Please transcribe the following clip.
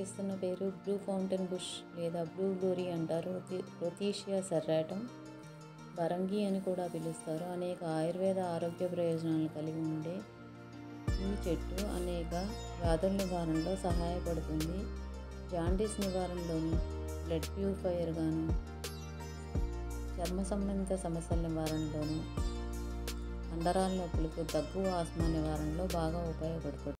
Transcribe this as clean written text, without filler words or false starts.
కనిపిస్తున్న పేరు blue fountain bush లేదా బ్లూ గ్లోరీ అంటారు. రొతీషియా సెర్రాటం, బరంగి అని కూడా పిలుస్తారు. అనేక ఆయుర్వేద ఆరోగ్య ప్రయోజనాలను కలిగి ఉండే ఈ చెట్టు అనేక వ్యాధుల నివారణలో సహాయపడుతుంది. జాండీస్ నివారణలోను, బ్లడ్ ప్యూరిఫైయర్ గాను, చర్మ సంబంధిత సమస్యల నివారణలోను, కండరాల నొప్పులకు, దగ్గు, ఆస్మా నివారణలో బాగా ఉపయోగపడుతుంది.